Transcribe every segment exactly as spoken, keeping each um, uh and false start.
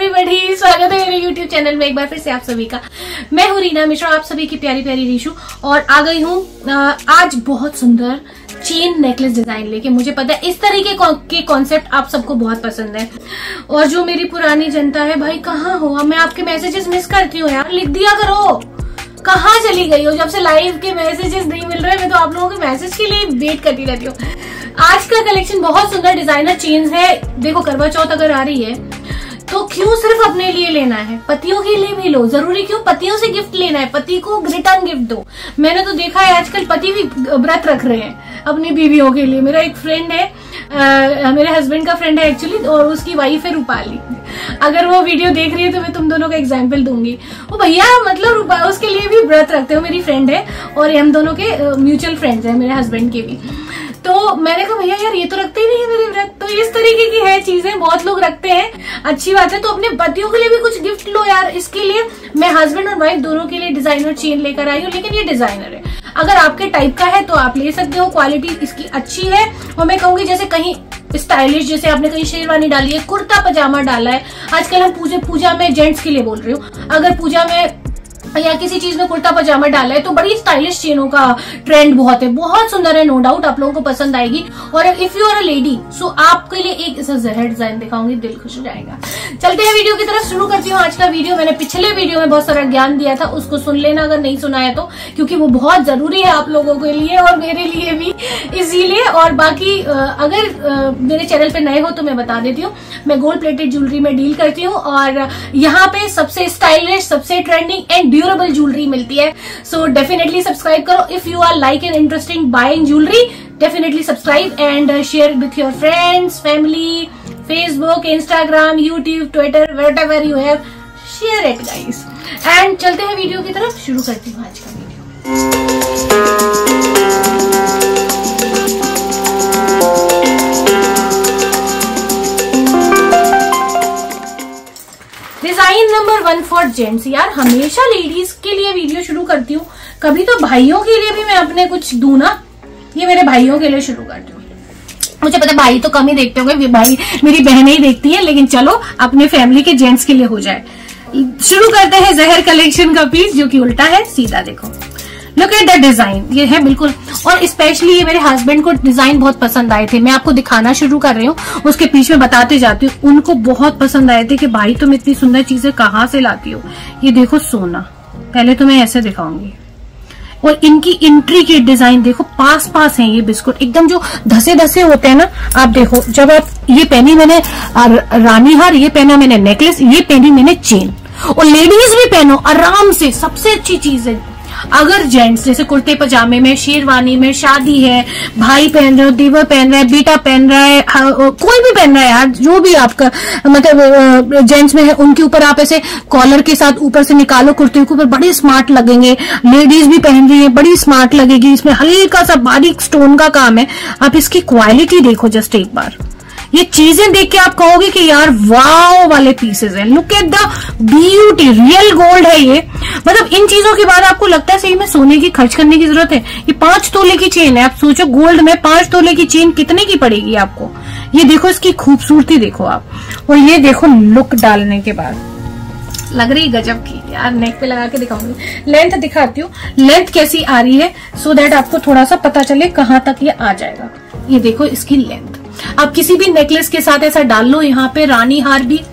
Everybody, स्वागत है मेरे यूट्यूब चैनल में एक बार फिर से आप सभी का। मैं हूँ रीना मिश्रा, आप सभी की प्यारी प्यारी रीशु, और आ गई हूँ आज बहुत सुंदर चेन नेकलेस डिजाइन लेके। मुझे पता है इस तरीके के कॉन्सेप्ट आप सबको बहुत पसंद है, और जो मेरी पुरानी जनता है, भाई कहाँ हो? मैं आपके मैसेजेस मिस करती हूँ यार, लिख दिया करो। कहाँ चली गई हो? जब से लाइव के मैसेजेस नहीं मिल रहे, मैं तो आप लोगों के मैसेज के लिए वेट करती रहती हूँ। आज का कलेक्शन बहुत सुंदर डिजाइनर चेन्स है। देखो, करवा चौथ अगर आ रही है तो क्यों सिर्फ अपने लिए लेना है, पतियों के लिए भी लो। जरूरी क्यों पतियों से गिफ्ट लेना है? पति को रिटर्न गिफ्ट दो। मैंने तो देखा है आजकल पति भी व्रत रख रहे हैं अपनी बीवियों के लिए। मेरा एक फ्रेंड है, आ, मेरे हस्बैंड का फ्रेंड है एक्चुअली, और उसकी वाइफ है रूपाली। अगर वो वीडियो देख रही है तो मैं तुम दोनों का एग्जाम्पल दूंगी। वो भैया मतलब उसके लिए भी व्रत रखते हो। मेरी फ्रेंड है और हम दोनों के म्यूचुअल फ्रेंड्स है, मेरे हस्बैंड के भी। तो मैंने कहा भैया यार ये तो रखते ही नहीं है मेरे व्रत। तो इस तरीके की है चीजें, बहुत लोग रखते हैं, अच्छी बात है। तो अपने पतियों के लिए भी कुछ गिफ्ट लो यार। इसके लिए मैं हस्बैंड और वाइफ दोनों के लिए डिजाइनर चेन लेकर आई हूँ, लेकिन ये डिजाइनर है। अगर आपके टाइप का है तो आप ले सकते हो, क्वालिटी इसकी अच्छी है। और मैं कहूंगी जैसे कहीं स्टाइलिश, जैसे आपने कहीं शेरवानी डाली है, कुर्ता पजामा डाला है। आजकल हम पूजा पूजा में, जेंट्स के लिए बोल रही हूँ, अगर पूजा में या किसी चीज में कुर्ता पजामा डाला है तो बड़ी स्टाइलिश चेनों का ट्रेंड बहुत है, बहुत सुंदर है, नो डाउट आप लोगों को पसंद आएगी। और if you are a lady so आपके लिए एक ऐसा जहर डिजाइन दिखाऊंगी, दिल खुश हो जाएगा। चलते हैं वीडियो की तरफ, शुरू करती हूँ आज का वीडियो। मैंने पिछले वीडियो में बहुत सारा ज्ञान दिया था, उसको सुन लेना अगर नहीं सुना है तो, क्योंकि वो बहुत जरूरी है आप लोगों के लिए और मेरे लिए भी, इसीलिए। और बाकी अगर मेरे चैनल पे नए हो तो मैं बता देती हूँ, मैं गोल्ड प्लेटेड ज्वेलरी में डील करती हूँ, और यहाँ पे सबसे स्टाइलिश, सबसे ट्रेंडिंग एंड ड्यूरेबल ज्वेलरी मिलती है। सो डेफिनेटली सब्सक्राइब करो। If you are like and interesting buying jewellery, definitely subscribe and share with your friends, family, Facebook, Instagram, YouTube, Twitter, whatever you have, share it guys. And चलते हैं video की तरफ, शुरू करती हूँ आज का video. Design number one for gents. यार हमेशा लेडीज के लिए वीडियो शुरू करती हूँ, कभी तो भाइयों के लिए भी मैं अपने कुछ दूं ना। ये मेरे भाइयों के लिए शुरू करती हूँ। मुझे पता भाई तो कम ही देखते होंगे, भाई मेरी बहनें ही देखती है, लेकिन चलो अपने फैमिली के जेंट्स के लिए हो जाए। शुरू करते हैं जहर कलेक्शन का पीस, जो कि उल्टा है सीधा। देखो, लुक एट द डिजाइन, ये है बिल्कुल। और स्पेशली ये मेरे हस्बैंड को डिजाइन बहुत पसंद आए थे। मैं आपको दिखाना शुरू कर रही हूँ, उसके पीछे बताते जाती हूँ। उनको बहुत पसंद आए थे कि भाई तुम इतनी सुंदर चीजें कहाँ से लाती हो। ये देखो सोना, पहले तो मैं ऐसे दिखाऊंगी। और इनकी इंट्रिकेट डिजाइन देखो, पास पास है ये बिस्कुट, एकदम जो धसे धसे होते हैं ना। आप देखो, जब आप ये पहनी मैंने रानी हार, ये पहना मैंने नेकलेस, ये पहनी मैंने चेन। और लेडीज भी पहनो आराम से, सबसे अच्छी चीज है। अगर जेंट्स जैसे कुर्ते पजामे में, शेरवानी में, शादी है, भाई पहन रहे हो, दीवर पहन रहा है, बेटा पहन रहा है, कोई भी पहन रहा है यार, जो भी आपका मतलब जेंट्स में है, उनके ऊपर आप ऐसे कॉलर के साथ ऊपर से निकालो, कुर्ते के ऊपर बड़े स्मार्ट लगेंगे। लेडीज भी पहन रही है, बड़ी स्मार्ट लगेगी। इसमें हल्का सा बारीक स्टोन का काम है। आप इसकी क्वालिटी देखो जस्ट एक बार, ये चीजें देख के आप कहोगे कि यार वाव वाले पीसेस हैं। Look at the beauty, real gold है ये। मतलब इन चीजों के बाद आपको लगता है सही में सोने की खर्च करने की जरूरत है। ये पांच तोले की चेन है। आप सोचो गोल्ड में पांच तोले की चेन कितने की पड़ेगी आपको। ये देखो, इसकी खूबसूरती देखो आप, और ये देखो लुक डालने के बाद लग रही गजब की यार। नेक पे लगा के दिखाऊंगी, लेंथ दिखाती हूँ, लेंथ कैसी आ रही है, सो दैट आपको थोड़ा सा पता चले कहाँ तक ये आ जाएगा। ये देखो इसकी लेंथ, आप किसी भी नेकलेस के साथ ऐसा डाल लो, यहाँ पे रानी हार भी,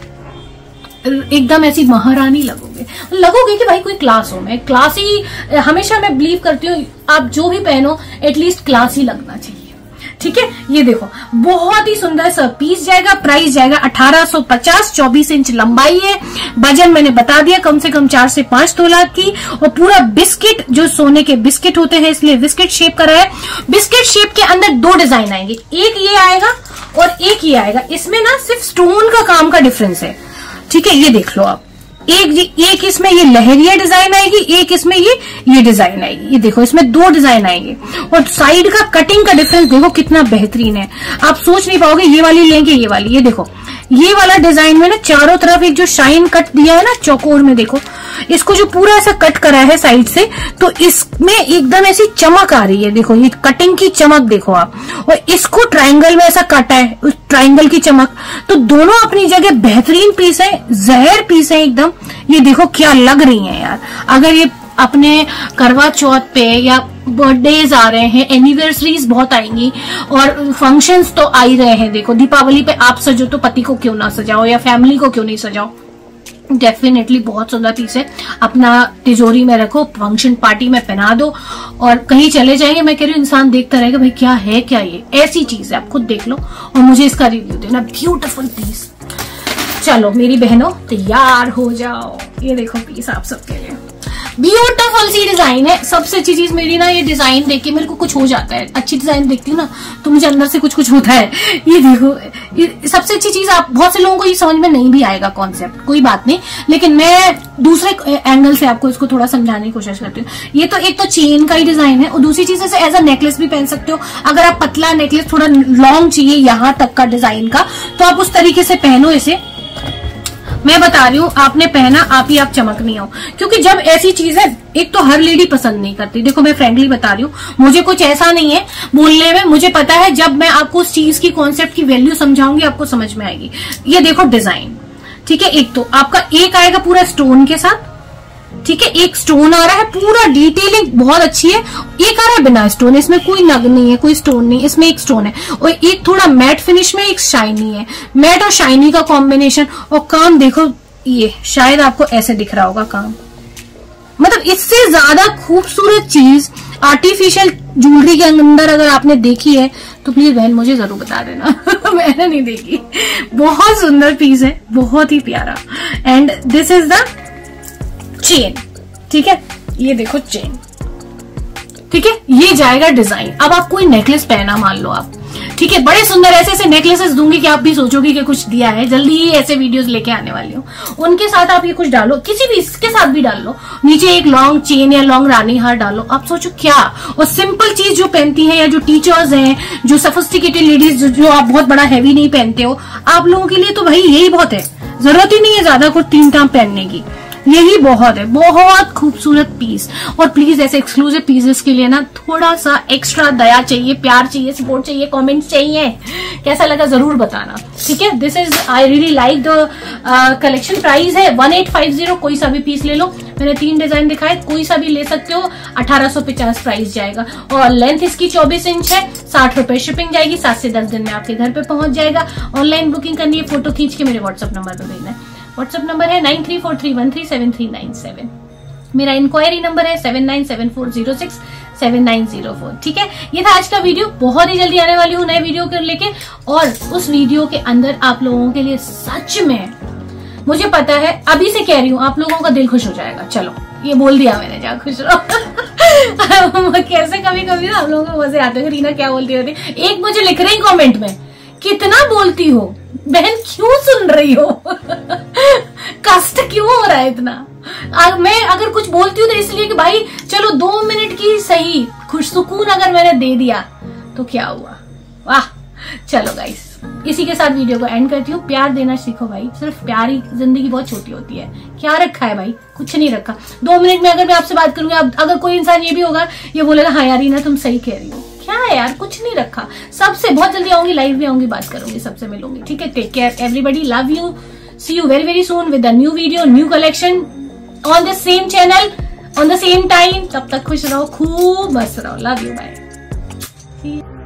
एकदम ऐसी महारानी लगोगे लगोगे कि भाई कोई क्लास हो। मैं क्लासी, हमेशा मैं बिलीव करती हूँ आप जो भी पहनो एटलीस्ट क्लासी लगना चाहिए, ठीक है। ये देखो बहुत ही सुंदर सा पीस जाएगा। प्राइस जाएगा अठारह सौ पचास, चौबीस इंच लंबाई है। वजन मैंने बता दिया, कम से कम चार से पांच तोला की। और पूरा बिस्किट, जो सोने के बिस्किट होते हैं, इसलिए बिस्किट शेप करा है। बिस्किट शेप के अंदर दो डिजाइन आएंगे, एक ये आएगा और एक ये आएगा। इसमें ना सिर्फ स्टोन का काम का डिफरेंस है, ठीक है। ये देख लो आप, एक एक इसमें ये लहरिया डिजाइन आएगी, एक इसमें ये ये डिजाइन आएगी। ये देखो इसमें दो डिजाइन आएंगे, और साइड का कटिंग का डिफरेंस देखो कितना बेहतरीन है। आप सोच नहीं पाओगे ये वाली लेंगे ये वाली। ये देखो ये वाला डिजाइन में ना चारों तरफ एक जो शाइन कट दिया है ना चौकोर में, देखो इसको जो पूरा ऐसा कट करा है साइड से, तो इसमें एकदम ऐसी चमक आ रही है। देखो ये कटिंग की चमक देखो आप, और इसको ट्रायंगल में ऐसा काटा है, उस ट्रायंगल की चमक। तो दोनों अपनी जगह बेहतरीन पीस है, जहर पीस है एकदम। ये देखो क्या लग रही है यार। अगर ये अपने करवा चौथ पे या बर्थडेज आ रहे हैं, एनिवर्सरीज बहुत आएंगी और फंक्शंस तो आ ही रहे हैं। देखो दीपावली पे आप सजो तो पति को क्यों ना सजाओ, या फैमिली को क्यों नहीं सजाओ। डेफिनेटली बहुत सुंदर पीस है। अपना तिजोरी में रखो, फंक्शन पार्टी में पहना दो, और कहीं चले जाएंगे, मैं कह रही हूँ इंसान देखता रहेगा भाई क्या है क्या ये, ऐसी चीज है। आप खुद देख लो और मुझे इसका रिव्यू देना। Beautiful piece. चलो मेरी बहनों तैयार हो जाओ। ये देखो पीस आप सबके लिए, ब्यूटीफुल सी डिजाइन है। सबसे अच्छी चीज मेरी ना, ये डिजाइन देख के मेरे को कुछ हो जाता है। अच्छी डिजाइन देखती हूँ ना तो मुझे अंदर से कुछ कुछ होता है। ये देखो, ये सबसे अच्छी चीज। आप बहुत से लोगों को ये समझ में नहीं भी आएगा कॉन्सेप्ट, कोई बात नहीं, लेकिन मैं दूसरे एंगल से आपको इसको थोड़ा समझाने की कोशिश करती हूँ। ये तो एक तो चेन का ही डिजाइन है, और दूसरी चीज इसे एज अ नेकलेस भी पहन सकते हो। अगर आप पतला नेकलेस थोड़ा लॉन्ग चाहिए यहाँ तक का डिजाइन का, तो आप उस तरीके से पहनो इसे। मैं बता रही हूँ, आपने पहना आप ही आप चमकनी हो, क्योंकि जब ऐसी चीज है, एक तो हर लेडी पसंद नहीं करती। देखो मैं फ्रेंकली बता रही हूँ, मुझे कुछ ऐसा नहीं है बोलने में, मुझे पता है जब मैं आपको उस चीज की कॉन्सेप्ट की वैल्यू समझाऊंगी आपको समझ में आएगी। ये देखो डिजाइन, ठीक है। एक तो आपका एक आएगा पूरा स्टोन के साथ, ठीक है, एक स्टोन आ रहा है, पूरा डिटेलिंग बहुत अच्छी है। एक आ रहा है बिना स्टोन, इसमें कोई नग नहीं है, कोई स्टोन नहीं, इसमें एक स्टोन है। और एक थोड़ा मैट फिनिश में, एक शाइनी है। मैट और शाइनी का कॉम्बिनेशन। और काम देखो, ये शायद आपको ऐसे दिख रहा होगा काम, मतलब इससे ज्यादा खूबसूरत चीज आर्टिफिशियल ज्वेलरी के अंदर अगर आपने देखी है तो प्लीज बहन मुझे जरूर बता देना। मैंने नहीं देखी। बहुत सुंदर पीस है, बहुत ही प्यारा। And this is the chain, ठीक है। ये देखो चेन, ठीक है। ये जाएगा डिजाइन। अब आप कोई नेकलेस पहना मान लो आप, ठीक है, बड़े सुंदर ऐसे ऐसे नेकलेसेस दूंगी कि आप भी सोचोगे कि कुछ दिया है। जल्दी ही ऐसे वीडियोस लेके आने वाली हूँ। उनके साथ आप ये कुछ डालो, किसी भी इसके साथ भी डाल लो, नीचे एक लॉन्ग चेन या लॉन्ग रानी हार डालो। आप सोचो क्या। और सिंपल चीज जो पहनती है, या जो टीचर्स हैं, जो सोफिस्टिकेटेड लेडीज, जो आप बहुत बड़ा हैवी नहीं पहनते हो, आप लोगों के लिए तो भाई यही बहुत है। जरूरत ही नहीं है ज्यादा कुछ तीन टाइम पहनने की, यही बहुत है। बहुत खूबसूरत पीस। और प्लीज ऐसे एक्सक्लूसिव पीसेस के लिए ना थोड़ा सा एक्स्ट्रा दया चाहिए, प्यार चाहिए, सपोर्ट चाहिए, कमेंट्स चाहिए। कैसा लगा जरूर बताना, ठीक है। This is I really like the collection. Price है वन एट फाइव जीरो। कोई सा भी पीस ले लो। मैंने तीन डिजाइन दिखाए, कोई सा भी ले सकते हो। अठारह सौ पचास प्राइस जाएगा। और लेंथ इसकी चौबीस इंच है। साठ रुपए शिपिंग जाएगी। सात से दस दिन में आपके घर पे पहुंच जाएगा। ऑनलाइन बुकिंग करनी है, फोटो खींच के मेरे व्हाट्सएप नंबर पर भेजना है। व्हाट्सएप नंबर है nine three four three one three seven three nine seven. मेरा इंक्वायरी नंबर है seven nine seven four zero six seven nine zero four, ठीक है। ये था आज का वीडियो। बहुत ही जल्दी आने वाली हूँ नए वीडियो को लेके, और उस वीडियो के अंदर आप लोगों के लिए सच में, मुझे पता है, अभी से कह रही हूँ, आप लोगों का दिल खुश हो जाएगा। चलो ये बोल दिया मैंने, जा खुश रहो। कैसे कभी कभी ना आप लोगों को मजे आते हैं, रीना क्या बोलती होती। एक मुझे लिख रही कमेंट में, कितना बोलती हो बहन, क्यों सुन रही हो। कष्ट क्यों हो रहा है इतना। अगर मैं अगर कुछ बोलती हूँ तो इसलिए कि भाई चलो दो मिनट की सही खुश सुकून अगर मैंने दे दिया तो क्या हुआ। वाह। चलो गाइस, इसी के साथ वीडियो को एंड करती हूँ। प्यार देना सीखो भाई, सिर्फ प्यार ही। जिंदगी बहुत छोटी होती है। क्या रखा है भाई, कुछ नहीं रखा। दो मिनट में अगर मैं आपसे बात करूंगी, अगर कोई इंसान ये भी होगा, ये बोलेगा हाँ यार ना तुम सही कह रही हो। क्या है यार, कुछ नहीं रखा। सबसे बहुत जल्दी आऊंगी, लाइव भी आऊंगी, बात करूंगी, सबसे मिलूंगी, ठीक है। Take care everybody, love you, see you very very soon with a new video, new collection on the same channel on the same time. तब तक खुश रहो, खूब मस्त रहो। Love you, bye.